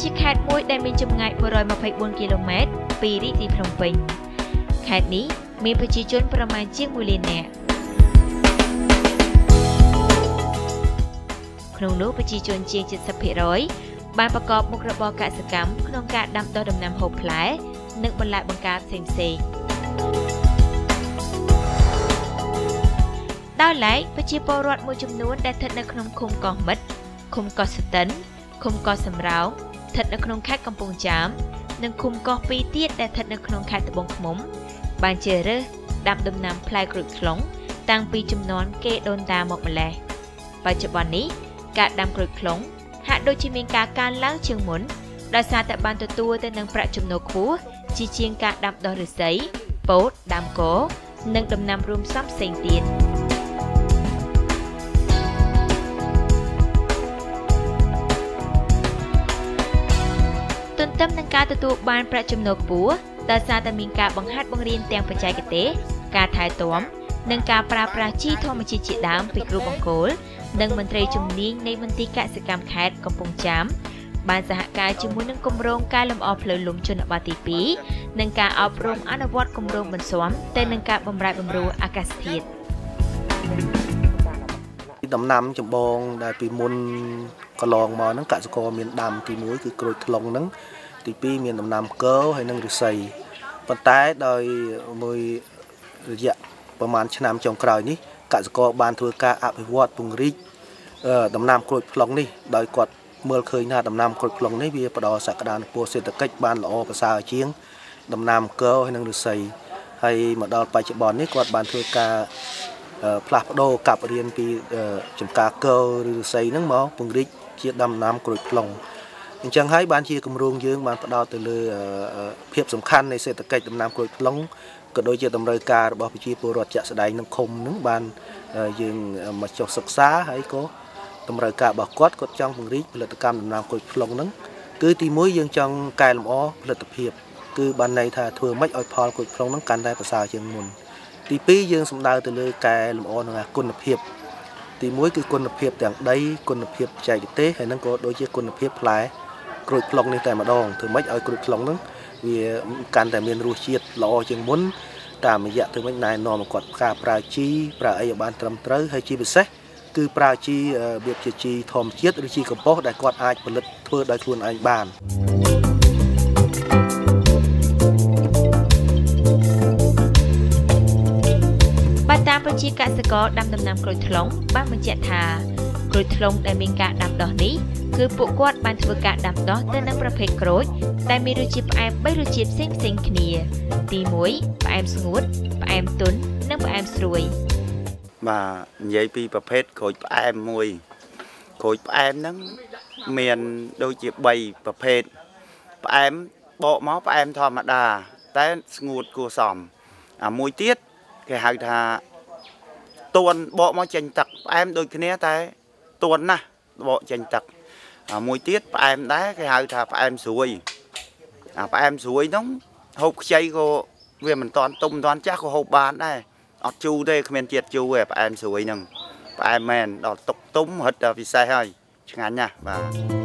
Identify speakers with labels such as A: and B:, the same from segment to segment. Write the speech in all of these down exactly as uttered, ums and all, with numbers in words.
A: ជាខេត្តមួយដែលមានចម្ងាយmột trăm hai mươi tưគីឡូម៉ែត្រពីរាជធានីភ្នំពេញខេត្តនេះមានប្រជាជនប្រមាណជាងមួយលាននាក់ក្នុងនោះប្រជាជនជាង칠십ភាគរយបានប្រកបមុខរបរកសិកម្មក្នុងការដាំដុះដំណាំហូបផ្លែនិងបន្លែបង្ការផ្សេងៗដោយឡែកប្រជាពលរដ្ឋមួយចំនួនដែលស្ថិតនៅក្នុងឃុំកោះមិត្តឃុំកោះស្ទឹងឃុំកោះសំរោងស្ថិតនៅក្នុងខេត្តកំពង់ចាមនិងឃុំកោះពីរទៀតដែលស្ថិតនៅក្នុងខេត្តត្បូងឃ្មុំបានជ្រើសរើសដាំដំណាំផ្លែក្រូចថ្លុងតាំងពីជំនាន់គេដូនតាមកម្ល៉េះបច្ចុប្បន្ននេះការដាំក្រូចថ្លុងហាក់ដូចជាមានការកើនឡើងជាងមុនដោយសារតែបានទទួលទៅនឹងប្រាក់ចំណូលខ្ពស់ជាជាងការដាំដុះឫស្សីពោតដើមកនិងដំណាំរួមផ្សំផ្សេងទៀតទន្ទឹមនឹងការទទួលបានប្រាក់ចំណូលខ្ពស់ដោយសារតែមានការបង្ហាត់បង្រៀនទាំងបច្ចេកទេសការថែទាំនិងការប្រើប្រាស់ជីធម្មជាតិជាដើមពីគ្រូបង្គោលនិងមន្ត្រីជំនាញនៃមន្ទីរកសិកម្មខេត្តកំពង់ចាមបានសហការជាមួយនឹងគម្រោងកែលម្អផ្លូវលំជនបទទីពីរនិងការអប់រំអនុវត្តគម្រោងបន្ស៊ាំទៅនឹងការបម្រែបម្រួលអាកាសធាតុ
B: ដំណាំចម្បងដែលពីមុនកន្លងមកហ្នឹងកសិករមានដាំទីមួយគឺក្រូចថ្លុងហ្នឹងទីពីរមានដំណាំគរហើយនិងឫស្សីប៉ុន្តែដោយមួយរយៈប្រហែលឆ្នាំចុងក្រោយនេះកសិករបានធ្វើការអភិវឌ្ឍពង្រីកដំណាំក្រូចថ្លុងនេះដោយគាត់មើលឃើញថាដំណាំក្រូចថ្លុងនេះវាផ្ដល់សក្តានុពលសេដ្ឋកិច្ចបានល្អប្រសើរជាងដំណាំគរហើយនិងឫស្សីហើយមកដល់បច្ចុប្បន្ននេះគាត់បានធ្វើការផ្លាស់ប្ដូរកាប់រៀនពីចំការគរឬឫស្សីហ្នឹងមកពង្រីកជាដំណាំក្រូចថ្លុងអញ្ចឹងហើយបានជាគម្រោងយើងបានផ្ដោតទៅលើភាពសំខាន់នៃសេដ្ឋកិច្ចដំណាំក្រូចថ្លុងក៏ដូចជាតម្រូវការរបស់ប្រជាពលរដ្ឋជាក់ស្ដែងក្នុងឃុំហ្នឹងបានយើងមកចុះសិក្សាហើយក៏តម្រូវការរបស់គាត់គាត់ចង់ពង្រីកផលិតកម្មដំណាំក្រូចថ្លុងហ្នឹងគឺទីមួយយើងចង់កែលម្អផលិតភាពគឺបានន័យថាធ្វើម៉េចឲ្យផលក្រូចថ្លុងហ្នឹងកាន់តែប្រសើរជាងមុនទីពីរយើងសំដៅទៅលើកែលម្អនឹងគុណភាពទីមួយគឺគុណភាពទាំងដីគុណភាពបច្ចេកទេសហើយនឹងក៏ដូចជាគុណភាពផ្លែក្រូចថ្លុងនេះតែម្ដងធ្វើម៉េចឲ្យក្រូចថ្លុងហ្នឹងវាកាន់តែមានរសជាតិល្អជាងមុនតាមរយៈធ្វើម៉េចណែនាំឲ្យគាត់ការប្រើជីប្រើអីឲ្យបានត្រឹមត្រូវហើយជាពិសេសគឺប្រើជីរបៀបជាជីធម្មជាតិឬជីកំប៉ុស្តដែលគាត់អាចផលិតធ្វើដោយខ្លួនឯងបាន
A: បើតាមប្រជាកសិករដាំដំណាំក្រូចថ្លុងបានបញ្ជាក់ថាក្រូចថ្លុងដែលមានការដាំដុះនេះគឺពួកគាត់បានធ្វើការដាំដុះទៅនឹងប្រភេទក្រូចដែលមានរសជាតិផ្អែមបីរសជាតិផ្សេងៗគ្នាទីមួយផ្អែមស្ងួតផ្អែមទន់និងផ្អែមស្រួយ
C: បាទនិយាយពីប្រភេទក្រូចផ្អែមមួយក្រូចផ្អែមហ្នឹងមានដូចជាបីប្រភេទផ្អែមបកមកផ្អែមធម្មតាតែស្ងួតគួរសមអាមួយទៀតគេហៅថាទន់បកមកចេញទឹកផ្អែមដូចគ្នាតែទន់ណាស់បកចេញទឹកអាមួយទៀតផ្អែមដែរគេហៅថាផ្អែមស្រួយអាផ្អែមស្រួយហ្នឹងហូបខ្ចីក៏វាមិនតាន់ទុំមិនតាន់ចាស់ក៏ហូបបានដែរអត់ជូរទេគ្មានជាតិជូរទេផ្អែមស្រួយហ្នឹងផ្អែមមែនដល់ទុកទុំរឹតតែពិសេសហើយឆ្ងាញ់ណាស់បាទ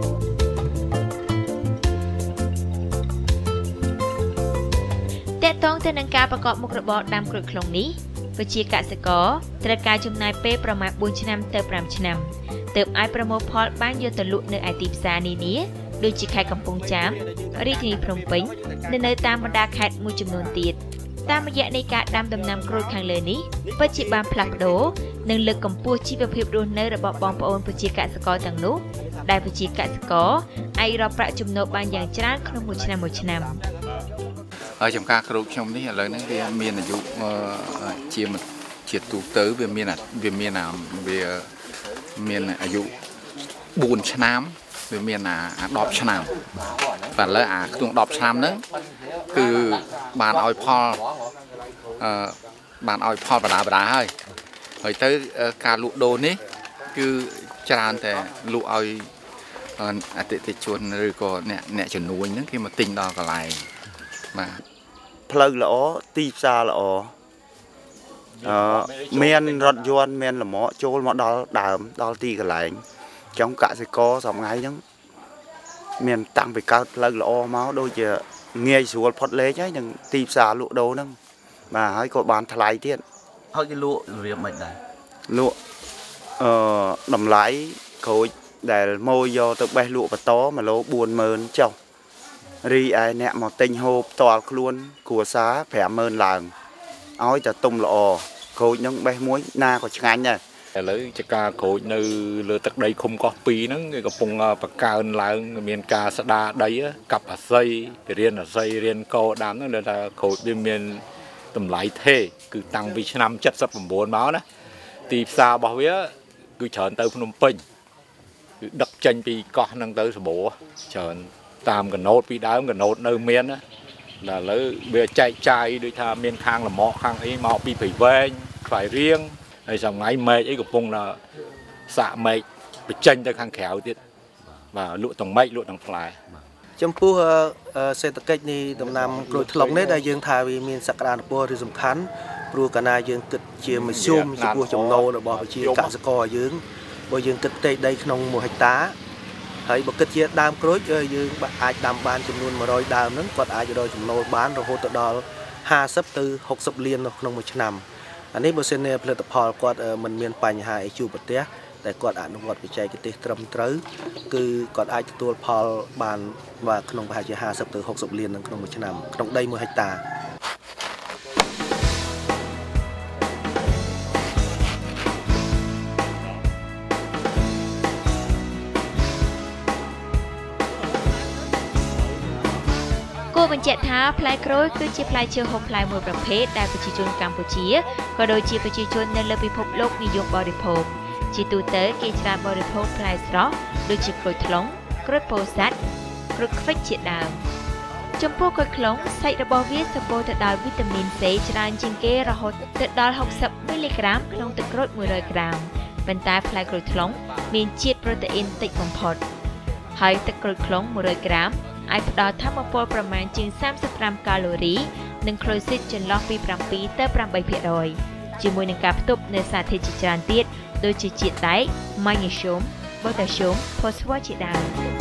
A: តកតងទៅនឹងការប្រកបមុខរបរដាំក្រូចថ្លុងនេះប្រជាកសិករត្រូវការចំណាយពេលប្រមាណbốnឆ្នាំទៅ5ឆ្នាំទើបអាចប្រមូលផលបានយកទៅលក់នៅឯទីផ្សារនានាដូចជាខេត្តកំពង់ចាមរាជធានីភ្នំពេញនិងនៅតាមបណ្ដាខេត្តមួយចំនួនទៀតតាមរយៈនៃការដាំដំណាំក្រូចខាងលើនេះពិតជាបានផ្លាស់ប្ដូរនិងលើកកម្ពស់ជីវភាពរស់នៅរបស់បងប្អូនប្រជាកសិករទាំងនោះដែលប្រជាកសិករអាចរកប្រាក់ចំណូលបានយ៉ាងច្រើនក្នុងមួយឆ្នាំមួយឆ្នាំ
D: ហើយចំការក្រូចខ្ញុំនេះឥឡូវនេះវាមានអាយុជាជាទូទៅវាមានវាមានវាមានអាយុbốnឆ្នាំវាមានអា10ឆ្នាំតែឥឡូវអាខ្ទង់10ឆ្នាំហ្នឹងគឺបានឲ្យផលអឺបានឲ្យផលបដាបដាហើយហើយទៅការលក់ដូរនេះគឺច្រើនតែលក់ឲ្យអតិថិជនឬក៏អ្នកអ្នកជំនួញហ្នឹងគេមកទិញដល់កន្លែងបាទ
C: ផ្លូវល្អទីផ្សារល្អអឺមានរថយន្តមានលម្អចូលមកដល់ដើមដល់ទីកន្លែងចង់កសិករសប្ងៃហ្នឹង miền tăng về cao lơ lọ máu đôi giờ nghe xuống phật lê chứ đừng tìm xả lụa đâu nâng mà hãy có bán thay tiền
B: hơi cái lụa việc mình này
C: lụa ờ đầm lái khối để môi do tự bay lụa và to mà lỗ buồn mơn chồng ri ai nè một tinh hộp to luôn của xá phải mơn làng áo cho tung lọ khối những bay muối na của anh này
E: lấy cho ca khối nơi lừa tật đây không có pi nó cái phong bạc cao là miền ca sa đa đấy cặp ở xây riêng ở xây riêng co đám nó là khối bên miền tầm lại thế cứ tăng vì năm chất sắp bằng bốn máu đó thì xa bảo vía cứ chọn tới Phnom Penh đập tranh vì con năng tới số bộ chọn tam cái nốt vì đá cái nốt nơi miền á là lấy bây chạy chạy đi tha miền khang là mọ khang ấy mọ bị phải về phải riêng hay xong ngày mệt ấy của phong là xạ mệt bị tranh tới khang khéo tiết và lụa tầng mây lụa tầng lại
B: trong phu xe tắc cách này tầm năm rồi lòng đấy đại dương thà vì miền sạc đàn phu thì dùng khán phu cả na dương kịch chia mấy xôm chỉ phu trồng nâu là bỏ chia cả sạc cò dương bởi dương kịch đây đây không một hecta thấy một kịch chia đam cối dương ai đam ban chùm luôn mà rồi đam nó còn ai rồi chùm nâu bán rồi hỗ trợ đó hai sấp từ hộp sấp liên không một năm anh ấy bữa sen nàyផលិតផលគាត់មិនមានបញ្ហាអីជួបប្រទះតែគាត់អនុវត្តវិច័យទេសត្រឹមត្រូវគឺគាត់អាចទទួលផលបានបាទក្នុងប្រហែលជាห้าสิบទៅหกสิบលានក្នុងមួយឆ្នាំក្នុងដីមួយហិកតា
A: បញ្ជាក់ថាផ្លែក្រូចគឺជាផ្លែឈើហូបផ្លែមួយប្រភេទដែលប្រជាជនកម្ពុជាក៏ដូចជាប្រជាជននៅលើពិភពលោកនិយមបរិភោគជាទូទៅគេច្រើនបរិភោគផ្លែស្រស់ដូចជាក្រូចថ្លុងក្រូចពោធិ៍សាត់ក្រូចខ្វិចជាដើមចំពោះក្រូចថ្លុងសាច់របស់វាសម្បូរទៅដោយវីតាមីន C ច្រើនជាងគេរហូតទៅដល់หกสิบមីលីក្រាមក្នុងទឹកក្រូចមួយរយក្រាមប៉ុន្តែផ្លែក្រូចថ្លុងមានជាតិប្រូតេអ៊ីនតិចបំផុតហើយទឹកក្រូចថ្លុងមួយរយក្រាមអាចផ្ដល់ថាមពលប្រមាណជាងសាមសិបប្រាំកាឡូរីនិងក្លូស៊ីតចន្លោះពីប្រាំពីរទៅប្រាំបីភាគរយជាមួយនឹងការផ្ទុកនូវសារធាតុជាច្រើនទៀតដូចជាជាតិដែកម៉ាញ៉េស្យូម បូតាស្យូម ផូស្វ័រជាដើម